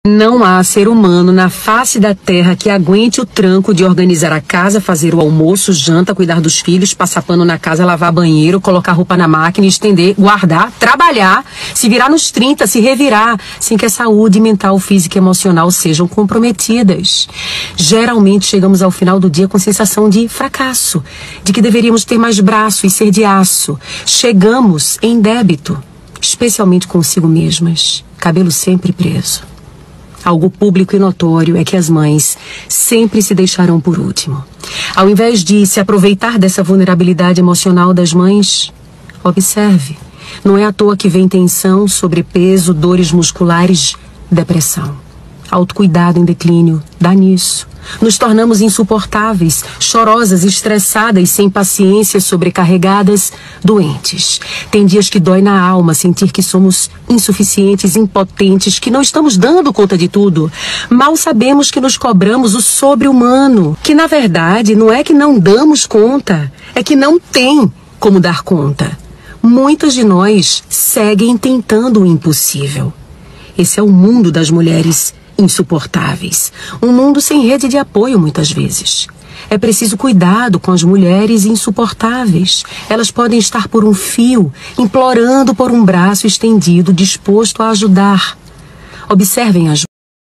Não há ser humano na face da terra que aguente o tranco de organizar a casa, fazer o almoço, janta, cuidar dos filhos, passar pano na casa, lavar banheiro, colocar roupa na máquina, estender, guardar, trabalhar, se virar nos 30, se revirar, sem que a saúde mental, física e emocional sejam comprometidas. Geralmente chegamos ao final do dia com sensação de fracasso, de que deveríamos ter mais braço e ser de aço. Chegamos em débito, especialmente consigo mesmas, cabelo sempre preso. Algo público e notório é que as mães sempre se deixarão por último. Ao invés de se aproveitar dessa vulnerabilidade emocional das mães, observe. Não é à toa que vem tensão, sobrepeso, dores musculares, depressão. Autocuidado em declínio dá nisso. Nos tornamos insuportáveis, chorosas, estressadas, sem paciência, sobrecarregadas, doentes. Tem dias que dói na alma sentir que somos insuficientes, impotentes, que não estamos dando conta de tudo. Mal sabemos que nos cobramos o sobre-humano, que na verdade não é que não damos conta, é que não tem como dar conta. Muitas de nós seguem tentando o impossível. Esse é o mundo das mulheres insuportáveis. Um mundo sem rede de apoio, muitas vezes. É preciso cuidado com as mulheres insuportáveis. Elas podem estar por um fio, implorando por um braço estendido, disposto a ajudar. Observem as